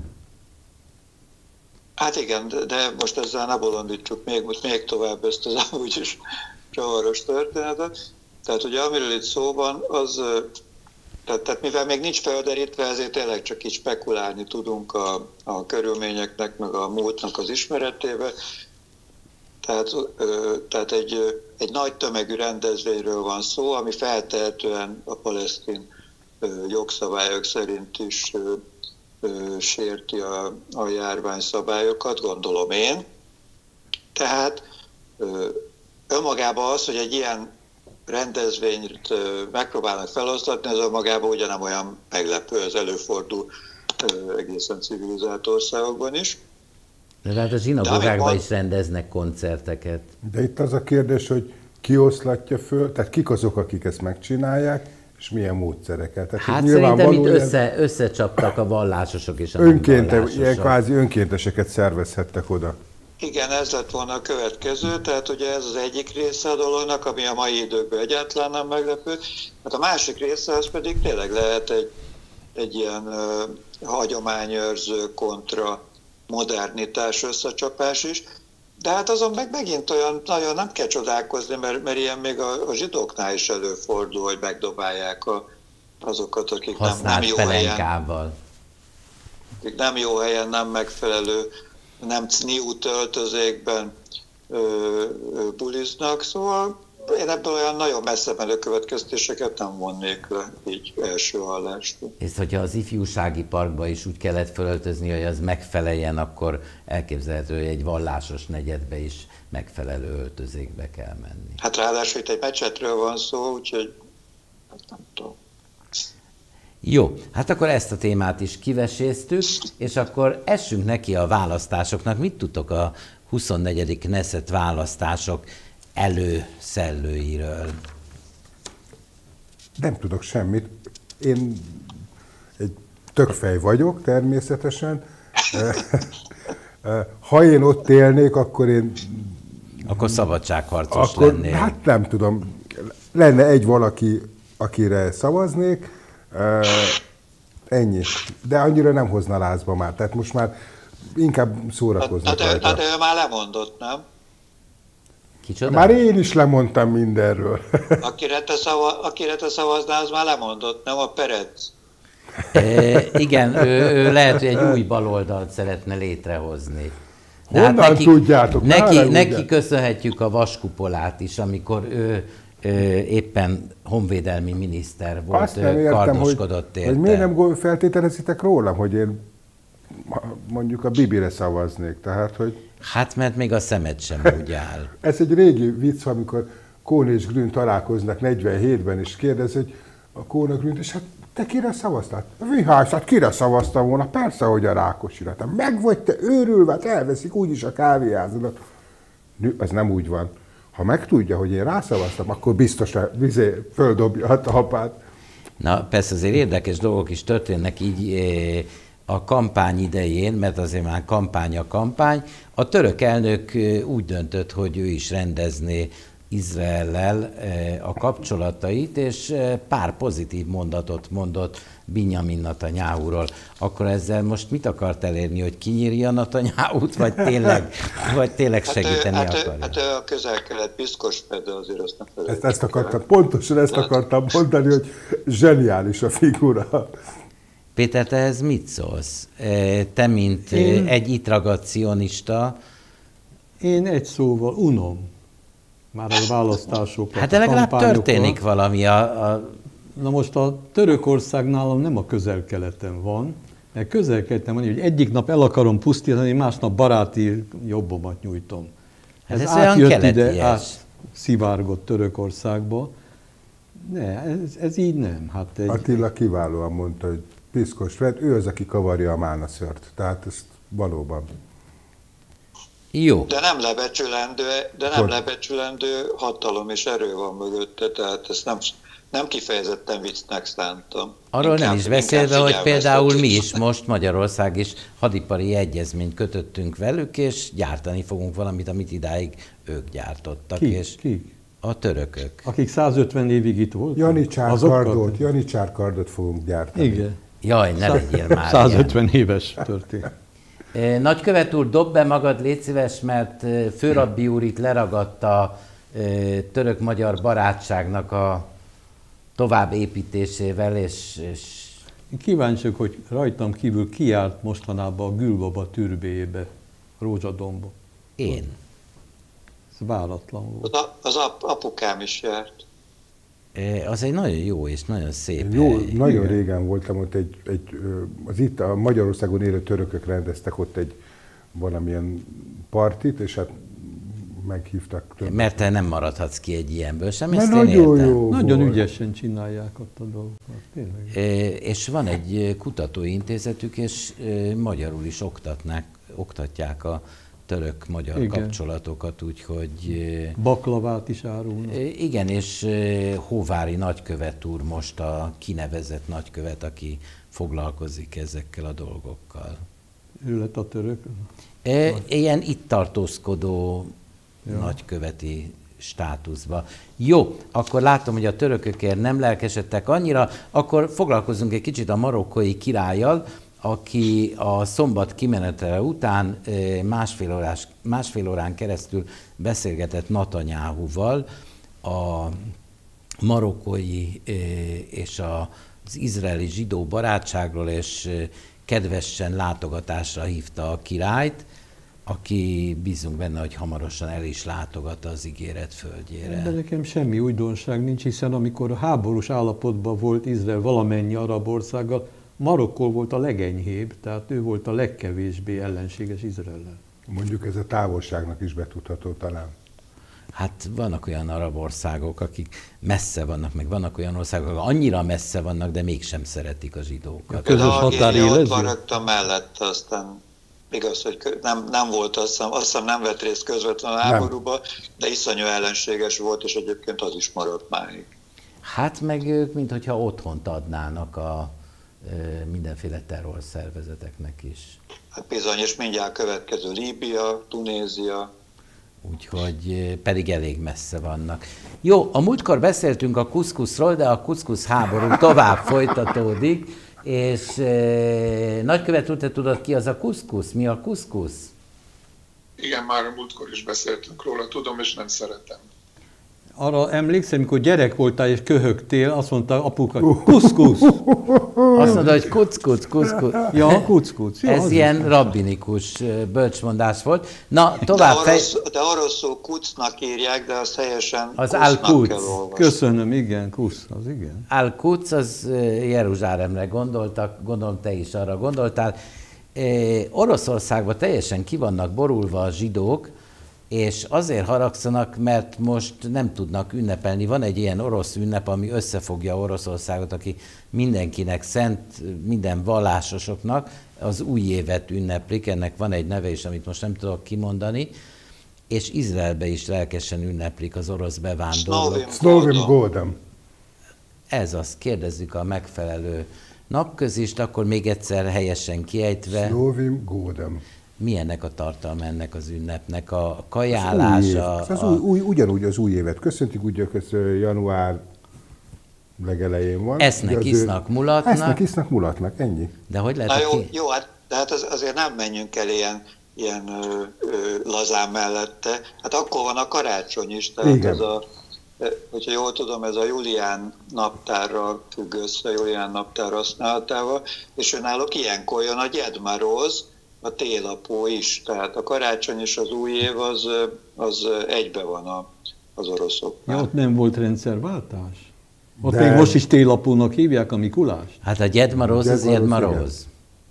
S3: Hát igen, de most ezzel ne bolondítsuk még, még tovább ezt az amúgy is csavaros történetet. Tehát ugye amiről itt szó van, az, tehát, tehát mivel még nincs felderítve, ezért tényleg csak így spekulálni tudunk a, a körülményeknek, meg a múltnak az ismeretébe. Tehát, tehát egy, egy nagy tömegű rendezvényről van szó, ami feltehetően a palesztin jogszabályok szerint is sérti a, a járványszabályokat, gondolom én. Tehát önmagában az, hogy egy ilyen rendezvényt megpróbálnak felosztatni, ez önmagában ugye nem olyan meglepő, ez előfordul egészen civilizált országokban is.
S1: De hát a zsinagógákban is rendeznek koncerteket.
S4: De itt az a kérdés, hogy ki oszlatja föl, tehát kik azok, akik ezt megcsinálják, és milyen módszerekkel. Tehát
S1: hát szerintem itt össze, összecsaptak a vallásosok és a
S4: önkénte,
S1: nem
S4: ilyen kvázi önkénteseket szervezhettek oda.
S3: Igen, ez lett volna a következő, tehát ugye ez az egyik része a dolognak, ami a mai időkben egyáltalán nem meglepő. Hát a másik része az pedig tényleg lehet egy, egy ilyen uh, hagyományőrző kontra modernitás összecsapás is, de hát azon meg megint olyan nagyon nem kell csodálkozni, mert, mert ilyen még a, a zsidóknál is előfordul, hogy megdobálják a, azokat, akik nem, nem jó helyen, akik nem jó helyen, nem megfelelő, nem cniú töltözékben ö, ö, buliznak, szóval én ebből olyan nagyon messze menő következtéseket nem vonnék le így első hallástól.
S1: És hogyha az ifjúsági parkba is úgy kellett felöltözni, hogy az megfeleljen, akkor elképzelhető, hogy egy vallásos negyedbe is megfelelő öltözékbe kell menni.
S3: Hát ráadásul itt egy mecsetről van szó, úgyhogy hát nem tudom.
S1: Jó, hát akkor ezt a témát is kiveséztük, és akkor essünk neki a választásoknak. Mit tudtok a huszonnegyedik Knesset választások előszellőiről?
S4: Nem tudok semmit. Én egy tökfej vagyok természetesen. Ha én ott élnék, akkor én...
S1: Akkor szabadságharcos
S4: akkor,
S1: lennél.
S4: Hát nem tudom. Lenne egy valaki, akire szavaznék, ennyi. De annyira nem hozna lázba már. Tehát most már inkább szórakoznak
S3: hát,
S4: rajta.
S3: hát ő már lemondott, nem?
S1: Kicsoda?
S4: Már én is lemondtam mindenről.
S3: Akire te, szava, akire te szavaznál, az már lemondott, nem a Perez?
S1: E, igen, ő, ő lehet, hogy egy új baloldalt szeretne létrehozni. De
S4: Honnan hát neki, tudjátok?
S1: Neki, neki köszönhetjük a vaskupolát is, amikor ő, ő éppen honvédelmi miniszter volt,
S4: azt nem értem,
S1: kardoskodott
S4: hogy,
S1: érte.
S4: hogy miért nem feltételezitek rólam, hogy én mondjuk a Bibire szavaznék. Tehát, hogy...
S1: Hát, mert még a szemed sem úgy áll.
S4: Ez egy régi vicc, amikor Kohn és Grün találkoznak negyvenhétben, és kérdez, hogy a Kohn a Grünt, és hát te kire szavaztál? Vihály, hát kire szavaztam volna? Persze, hogy a Rákosira. Te meg vagy te őrülve, hát elveszik úgyis a kávéházadat. Ez nem úgy van. Ha megtudja, hogy én rászavaztam, akkor biztos vizé földobja a talpát.
S1: Na, persze azért érdekes dolgok is történnek így a kampány idején, mert azért már kampány a kampány. A török elnök úgy döntött, hogy ő is rendezné Izraellel a kapcsolatait, és pár pozitív mondatot mondott Binyamin Netanyahuról. Akkor ezzel most mit akart elérni, hogy kinyírja Netanyahut, vagy tényleg, vagy tényleg segíteni
S3: hát ő,
S1: akarja?
S3: Hát ő a Közel-Kelet piszkos, de azért azt nem felejtjük.
S4: Ezt, ezt akartam, pontosan ezt akartam mondani, hogy zseniális a figura.
S1: Péter, te ez mit szólsz? Te, mint
S5: Én...
S1: egy itt ragadt cionista...
S5: Én egy szóval unom már a választásokat.
S1: Hát de legalább történik valami. A, a...
S5: Na most a Törökország nálam nem a Közel-Keleten van, mert Közel-Keleten van, hogy egyik nap el akarom pusztítani, másnap baráti jobbomat nyújtom.
S1: Hát ez,
S5: ez
S1: olyan
S5: átjött ide,
S1: át
S5: szivárgott Törökországba. Ne, ez, ez így nem. Hát egy...
S4: Attila kiválóan mondta, hogy piszkos Fred, ő az, aki kavarja a málnaszört. Tehát ezt valóban.
S1: Jó.
S3: De nem lebecsülendő, de nem lebecsülendő hatalom és erő van mögötte, tehát ezt nem, nem kifejezetten viccnek szántam.
S1: Arról
S3: inkább,
S1: nem is beszélve, hogy például mi is
S3: most
S1: most Magyarország is hadipari egyezményt kötöttünk velük, és gyártani fogunk valamit, amit idáig ők gyártottak.
S5: Ki?
S1: És
S5: Ki?
S1: A törökök.
S5: Akik százötven évig itt voltak?
S4: Janicsár kardot, Janicsár kardot fogunk gyártani.
S5: Igen.
S1: Jaj, ne legyél már
S5: százötven éves történet.
S1: Nagykövet úr, dob be magad, légy szíves, mert főrabbi úr itt leragadta török-magyar barátságnak a továbbépítésével, és, és...
S5: Én kíváncsiak, hogy rajtam kívül ki járt mostanában a Gülbaba türbéjébe, Rózsadomba.
S1: Én.
S5: Ez váratlan volt.
S3: Az, az ap, apukám is járt.
S1: Az egy nagyon jó és nagyon szép
S4: Jó,
S1: hely.
S4: nagyon Igen. régen voltam ott, egy, egy, az itt a Magyarországon élő törökök rendeztek ott egy valamilyen partit, és hát meghívtak. Több.
S1: Mert te nem maradhatsz ki egy ilyenből sem,
S4: Mert
S1: ezt
S4: nagyon
S1: én értem.
S4: jó
S5: Nagyon
S4: volt.
S5: ügyesen csinálják ott a dolgokat, tényleg.
S1: És van egy kutatóintézetük, és magyarul is oktatnák, oktatják a török-magyar
S5: Igen.
S1: kapcsolatokat, úgyhogy...
S5: Baklavát is árulnak.
S1: Igen, és Hóvári nagykövet úr most a kinevezett nagykövet, aki foglalkozik ezekkel a dolgokkal.
S5: Ő lett a török?
S1: Ilyen itt tartózkodó ja. nagyköveti státuszba. Jó, akkor látom, hogy a törökökért nem lelkesedtek annyira, akkor foglalkozunk egy kicsit a marokkói királlyal, aki a szombat kimenetele után másfél, órás, másfél órán keresztül beszélgetett Netanyahuval a marokkói és az izraeli zsidó barátságról, és kedvesen látogatásra hívta a királyt, aki bízunk benne, hogy hamarosan el is látogat az ígéret földjére.
S5: De nekem semmi újdonság nincs, hiszen amikor a háborús állapotban volt Izrael valamennyi arab országgal, Marokkó volt a legenyhébb, tehát ő volt a legkevésbé ellenséges Izraellel.
S4: Mondjuk ez a távolságnak is betudható talán.
S1: Hát vannak olyan arab országok, akik messze vannak, meg vannak olyan országok, akik annyira messze vannak, de mégsem szeretik a zsidókat.
S5: Közös határ élező?
S3: Ott van rögtön mellette, aztán igaz, hogy nem, nem volt, azt hiszem, azt hiszem nem vett részt közvetlenül a háborúba, de iszonyú ellenséges volt, és egyébként az is maradt máig.
S1: Hát meg ők, minthogyha otthont adnának a e, mindenféle terrorszervezeteknek is.
S3: Hát bizony, és mindjárt következő Líbia, Tunézia.
S1: Úgyhogy pedig elég messze vannak. Jó, a múltkor beszéltünk a kuszkuszról, de a kuszkusz háború tovább folytatódik, és e, nagykövet úr, te tudod, ki az a kuszkusz? Mi a kuszkusz?
S2: Igen, már a múltkor is beszéltünk róla, tudom, és nem szeretem.
S5: Arra emlékszem, amikor gyerek voltál és köhögtél, azt mondta apuka, kuszkusz.
S1: Azt mondta, hogy kuckuc, kuszkusz.
S5: Ja, kuckuc. Ja,
S1: Ez ilyen is rabbinikus bölcsmondás volt. Na, tovább
S3: de,
S1: fej...
S3: orosz, de oroszul kucnak írják, de azt helyesen
S1: az
S3: kusznak kell olvasni.
S5: Köszönöm, igen, kusz, az igen.
S1: Al-Quds, az Jeruzsálemre gondoltak, gondolom te is arra gondoltál. Oroszországban teljesen ki vannak borulva a zsidók, és azért haragszanak, mert most nem tudnak ünnepelni. Van egy ilyen orosz ünnep, ami összefogja Oroszországot, aki mindenkinek szent, minden vallásosoknak az új évet ünneplik, ennek van egy neve is, amit most nem tudok kimondani, és Izraelbe is lelkesen ünneplik az orosz bevándorlók.
S4: Szlovim Gódem.
S1: Ez az, kérdezzük a megfelelő napközist, akkor még egyszer helyesen kiejtve.
S4: Szlovim Gódem.
S1: Milyennek a tartalma ennek az ünnepnek? A kajálás?
S4: Az, az új, új, ugyanúgy az új évet köszöntik, úgy köszön, január legelején van.
S1: Esznek, isznak, mulatnak.
S4: Esznek, isznak, mulatnak, ennyi.
S1: De hogy lehet,
S3: Na jó,
S1: ki...
S3: jó, hát, de hát az, azért nem menjünk el ilyen, ilyen ö, ö, lazán mellette. Hát akkor van a karácsony is, tehát
S4: igen.
S3: ez a, hogyha jól tudom, ez a Julián naptárral függ össze, Julián naptár használatával, és önállók ilyenkor jön a Gyedmaroz, a télapó is, tehát a karácsony és az új év az, az egybe van a, az oroszoknál.
S5: Ja, ott nem volt rendszerváltás? Ott
S4: de...
S5: még most is télapónak hívják a Mikulást?
S1: Hát a Gyedmaroz az Gyedmaroz.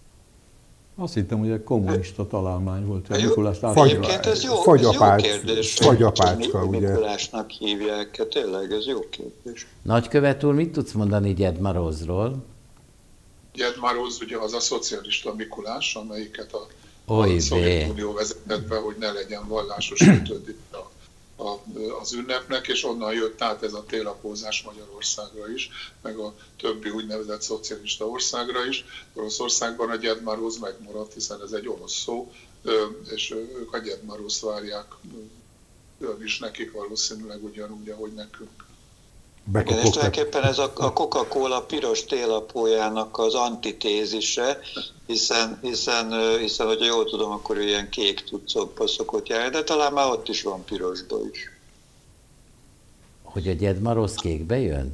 S5: Azt hittem, hogy egy kommunista találmány volt, hogy a Mikulást
S3: Egyébként ez jó,
S4: fagyapács,
S3: ez jó kérdés.
S4: fagyapácska, ugye?
S3: Mikulásnak hívják, tényleg ez jó kérdés.
S1: Nagykövet úr, mit tudsz mondani Gyedmarozról?
S2: Gyedmaroz ugye az a szocialista Mikulás, amelyiket a,
S1: Oly
S2: a Szovjetunió vezetett be, hogy ne legyen vallásos kötődik a, a, az ünnepnek, és onnan jött át ez a télapózás Magyarországra is, meg a többi úgynevezett szocialista országra is. Oroszországban a Gyedmaroz megmaradt, hiszen ez egy orosz szó, és ők a Gyedmarozt várják, ő is nekik valószínűleg ugyanúgy, ahogy nekünk.
S3: Igen, és tulajdonképpen ez a, a Coca-Cola piros télapójának az antitézise, hiszen, hiszen, hiszen, hogyha jól tudom, akkor ilyen kék tucokba szokott járni, de talán már ott is van pirosba is.
S1: Hogy a Gyedmaroz kékbe jön?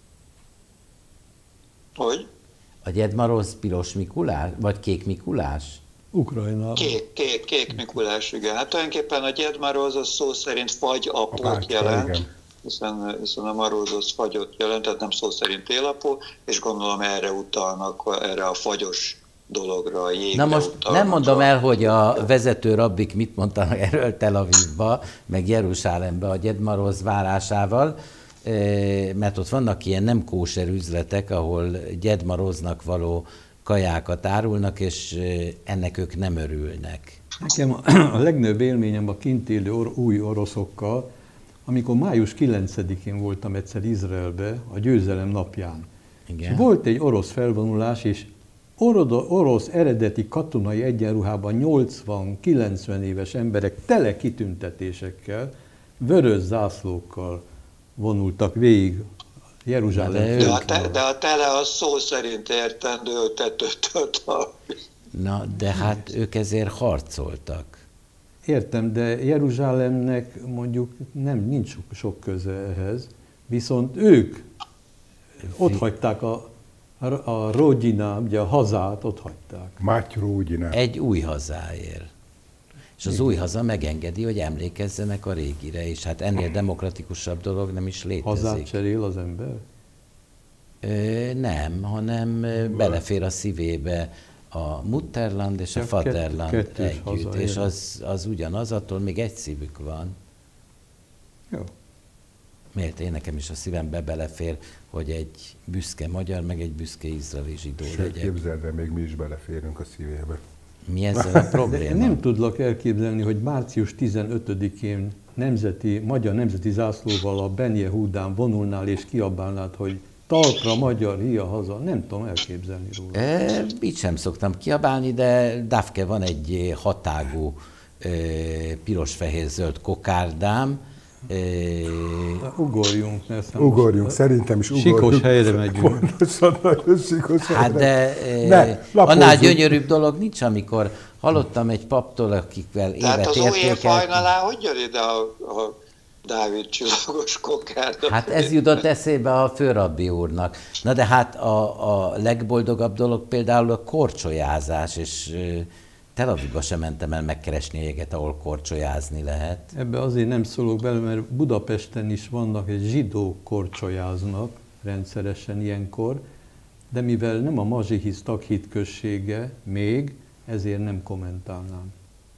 S3: Hogy?
S1: A Gyedmaroz piros Mikulás, vagy kék Mikulás?
S5: Ukrajnában.
S3: Kék, kék, kék Mikulás, igen. Hát tulajdonképpen a Gyedmaroz az szó szerint fagyapót
S4: bácska,
S3: jelent.
S4: Igen.
S3: Hiszen, hiszen a maróz az fagyot jelent, tehát nem szó szerint télapó, és gondolom erre utalnak, erre a fagyos dologra, a jégre.
S1: Na most
S3: utalnak.
S1: nem mondom el, hogy a vezető rabbik mit mondanak erről Tel Avivba, meg Jeruzsálembe a Gyedmaroz várásával, mert ott vannak ilyen nem kóser üzletek, ahol Gyedmaroznak való kajákat árulnak, és ennek ők nem örülnek.
S5: Nekem a legnagyobb élményem a kint élő or- új oroszokkal, amikor május kilencedikén voltam egyszer Izraelbe, a győzelem napján.
S1: Igen.
S5: És volt egy orosz felvonulás, és orosz eredeti katonai egyenruhában nyolcvan-kilencven éves emberek tele kitüntetésekkel, vörös zászlókkal vonultak végig Jeruzsálem.
S1: De,
S3: de, a te, de a tele az szó szerint értendő, hogy tetőtől a...
S1: Na, de hát ők ezért harcoltak.
S5: Értem, de Jeruzsálemnek mondjuk nem, nincs sok, sok köze ehhez, viszont ők ott hagyták a, a, a Rodina, ugye a hazát ott hagyták.
S4: Máty Rodina.
S1: Egy új hazáért. És az új haza megengedi, hogy emlékezzenek a régire, és hát ennél demokratikusabb dolog nem is létezik.
S5: Hazát cserél az ember?
S1: Ö, nem, hanem belefér a szívébe a Mutterland és a
S5: Ja,
S1: Vaterland
S5: kettős
S1: együtt,
S5: haza,
S1: és
S5: igen.
S1: az, az ugyanaz, attól még egy szívük van.
S5: Jó.
S1: Miért? Én nekem is a szívembe belefér, hogy egy büszke magyar, meg egy büszke izraeli zsidó
S4: Sőt,
S1: legyek.
S4: képzeld el, még mi is beleférünk a szívébe.
S1: Mi ezzel a probléma?
S5: Nem tudlak elképzelni, hogy március tizenötödikén nemzeti, magyar nemzeti zászlóval a Ben Yehudán vonulnál és kiabálnád, hogy talpra magyar, hia haza. Nem tudom elképzelni róla.
S1: E, így sem szoktam kiabálni, de Dafke van egy hatágú e, piros-fehér-zöld kokárdám. E,
S5: Ugorjunk. Mert
S4: Ugorjunk, most szerintem is ugorjunk.
S5: Sikos helyre megyünk.
S4: Pontosan, nagyon sikos
S1: hát
S4: helyre.
S1: de
S4: Ne,
S1: annál gyönyörűbb dolog nincs, amikor hallottam egy paptól, akikvel évet
S3: Tehát az új év
S1: értékelt.
S3: hajnalán hogy jön ide a, a Dávid csillagos kokárda?
S1: Hát ez jutott eszébe a főrabbi úrnak. Na de hát a, a legboldogabb dolog például a korcsolyázás, és Tel Avivba sem mentem el megkeresni a jeget, ahol korcsolyázni lehet.
S5: Ebbe azért nem szólok bele, mert Budapesten is vannak, egy zsidók korcsolyáznak rendszeresen ilyenkor, de mivel nem a Mazsihisz taghíd községe még, ezért nem kommentálnám.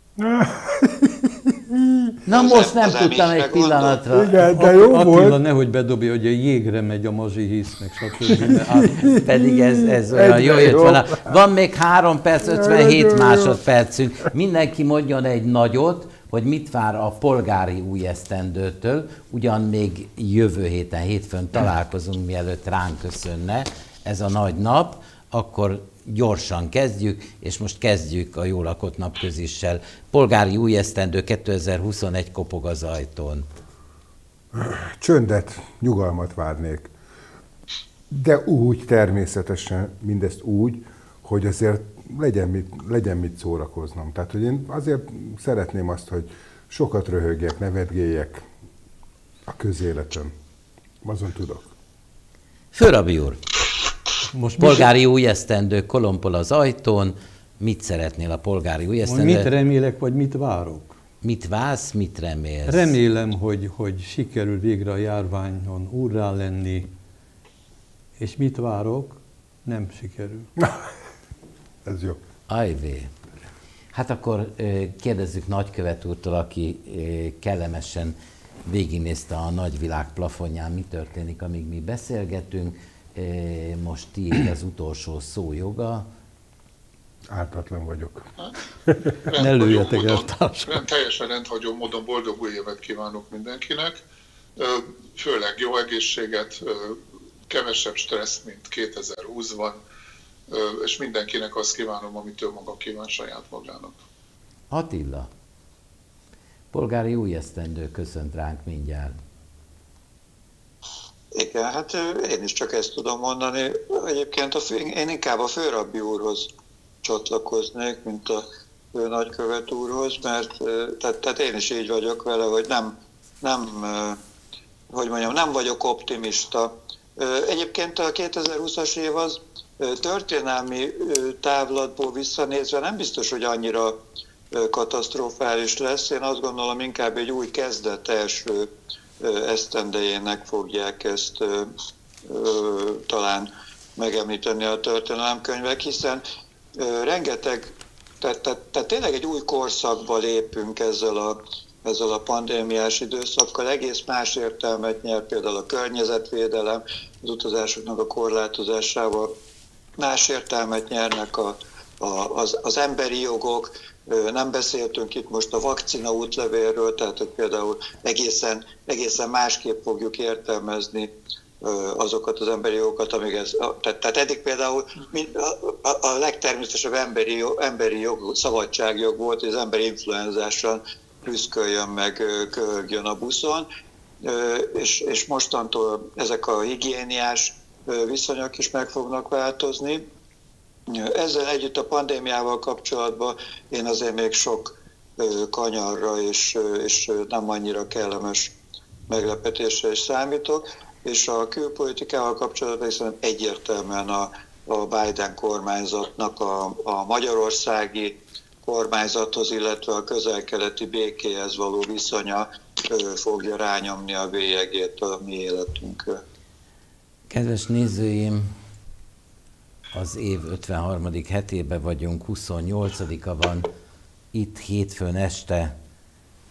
S1: Na
S3: Az
S1: most nem
S3: az
S1: tudtam egy
S3: emlékre
S1: pillanatra.
S4: Igen, de jó
S5: Attila
S4: volt.
S5: nehogy bedobja, hogy a jégre megy a Mazsihisz, meg stb. Át...
S1: Pedig ez, ez olyan
S4: Egyben
S1: jó jött
S4: jó.
S1: volna. Van még három perc, ötvenhét
S4: Nagyon jó.
S1: másodpercünk. Mindenki mondjon egy nagyot, hogy mit vár a polgári új esztendőtől. Ugyan még jövő héten, hétfőn találkozunk, mielőtt ránk köszönne ez a nagy nap, akkor gyorsan kezdjük, és most kezdjük a Jól lakott napközissel. Polgári új esztendő kétezer-huszonegy kopog az ajtón.
S4: Csöndet, nyugalmat várnék. De úgy természetesen, mindezt úgy, hogy azért legyen mit, legyen mit szórakoznom. Tehát, hogy én azért szeretném azt, hogy sokat röhögjek, nevetgéljek a közéletem. Azon tudok.
S1: Főrabbi úr,
S5: Most
S1: polgári új esztendő kolompol az ajtón. Mit szeretnél a polgári új
S5: mit,
S1: esztendő?
S5: mit remélek, vagy mit várok?
S1: Mit vársz, mit remélsz?
S5: Remélem, hogy, hogy sikerül végre a járványon úrrá lenni, és mit várok? Nem sikerül.
S4: Ez jó.
S1: Ajvé. Hát akkor ö, kérdezzük nagykövet úrtól, aki ö, kellemesen végignézte a nagyvilág plafonján, mi történik, amíg mi beszélgetünk. Ö, Most tiéd az utolsó szó joga.
S4: Ártatlan vagyok.
S5: Ne lőjetek el,
S2: módon,
S5: társam.
S2: rend, teljesen rendhagyó módon boldog új évet kívánok mindenkinek. Ö, Főleg jó egészséget, ö, kevesebb stressz, mint kétezer-húszban, ö, és mindenkinek azt kívánom, amit ő maga kíván saját magának.
S1: Attila. Polgári új esztendő köszönt ránk mindjárt.
S3: Igen, hát én is csak ezt tudom mondani. Egyébként a fő, én inkább a főrabbi úrhoz csatlakoznék, mint a fő nagykövet úrhoz, mert tehát, tehát én is így vagyok vele, hogy nem, nem, hogy mondjam, nem vagyok optimista. Egyébként a kétezer-húszas év az történelmi távlatból visszanézve nem biztos, hogy annyira katasztrofális lesz. Én azt gondolom, inkább egy új kezdet első esztendejének fogják ezt ö, ö, talán megemlíteni a történelemkönyvek, hiszen ö, rengeteg, tehát, tehát, tehát tényleg egy új korszakba lépünk ezzel a, ezzel a pandémiás időszakkal, egész más értelmet nyer például a környezetvédelem, az utazásoknak a korlátozásával, más értelmet nyernek a, a, az, az emberi jogok. Nem beszéltünk itt most a vakcina útlevélről, tehát hogy például egészen, egészen másképp fogjuk értelmezni azokat az emberi jogokat, amíg ez, tehát, tehát eddig például a, a, a legtermészetesebb emberi jog, emberi jog, szabadságjog volt, hogy az ember influenzásan prüszköljön meg, köhögjön a buszon, és, és mostantól ezek a higiéniás viszonyok is meg fognak változni. Ezzel együtt a pandémiával kapcsolatban én azért még sok kanyarra és, és nem annyira kellemes meglepetésre is számítok, és a külpolitikával kapcsolatban hiszen egyértelműen a, a Biden kormányzatnak a, a magyarországi kormányzathoz, illetve a közel-keleti békéhez való viszonya fogja rányomni a bélyegét a mi életünkre.
S1: Kedves nézőim, az év ötvenharmadik hetében vagyunk, huszonnyolcadika van, itt hétfőn este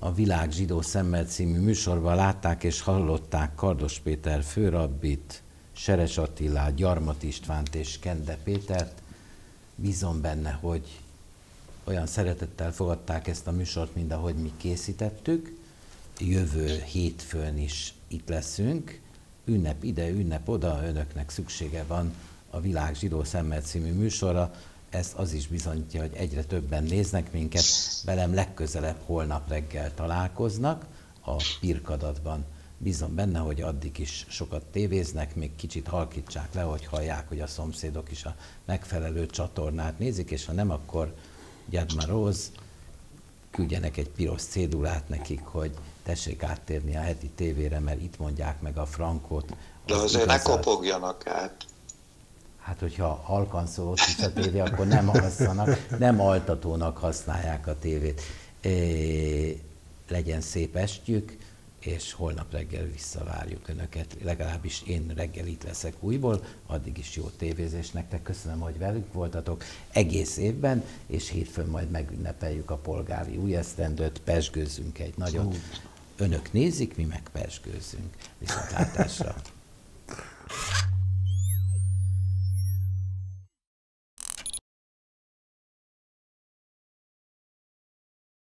S1: a Világ zsidó szemmel című műsorban látták és hallották Kardos Péter főrabbit, Seres Attilát, Gyarmat Istvánt és Kende Pétert. Bízom benne, hogy olyan szeretettel fogadták ezt a műsort, mint ahogy mi készítettük. Jövő hétfőn is itt leszünk. Ünnep ide, ünnep oda, önöknek szüksége van a Világ zsidó szemmel című műsorra. Ez az is bizonyítja, hogy egyre többen néznek minket. Velem legközelebb holnap reggel találkoznak a Pirkadatban. Bízom benne, hogy addig is sokat tévéznek, még kicsit halkítsák le, hogy hallják, hogy a szomszédok is a megfelelő csatornát nézik, és ha nem, akkor Gyadma Róz, küldjenek egy piros cédulát nekik, hogy tessék áttérni a heti tévére, mert itt mondják meg a frankot.
S3: De azért ne kopogjanak át.
S1: Hát, hogyha halkan szól ott is a tévé, akkor nem hasszanak, nem altatónak használják a tévét. É, legyen szép estjük, és holnap reggel visszavárjuk önöket. Legalábbis én reggel itt leszek újból, addig is jó tévézést nektek. Köszönöm, hogy velünk voltatok egész évben, és hétfőn majd megünnepeljük a polgári új esztendőt, pezsgőzzünk egy nagyot. Önök nézik, mi meg pezsgőzzünk. Viszontlátásra!